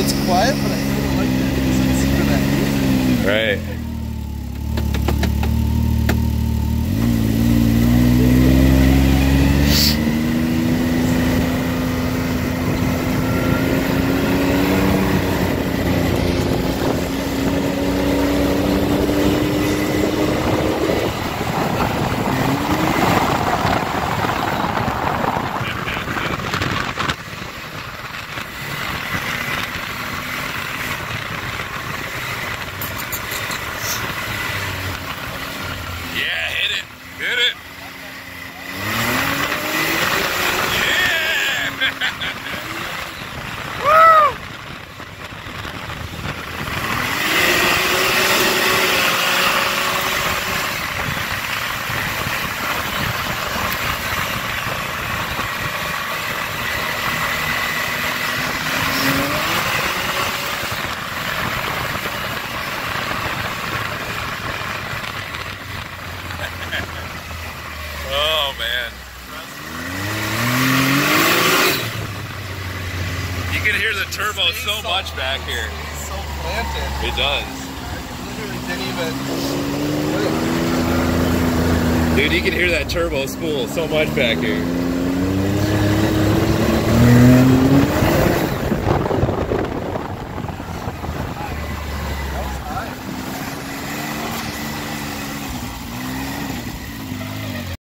it's quiet, but I kind of like it because it's super that music. Right. Yeah, hit it. Hit it. Yeah. Woo! Oh man. You can hear the turbo so much back here. It's so planted. It does. Literally didn't even... Dude, you can hear that turbo spool so much back here.